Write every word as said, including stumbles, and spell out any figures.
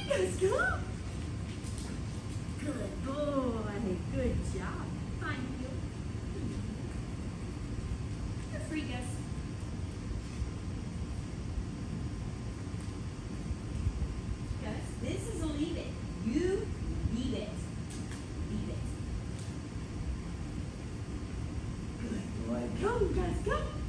Gus, go. Good boy. Good job. Fine, you. You're free, Gus. Gus, this is a leave it. You leave it. Leave it. Good boy. Go, Gus, go.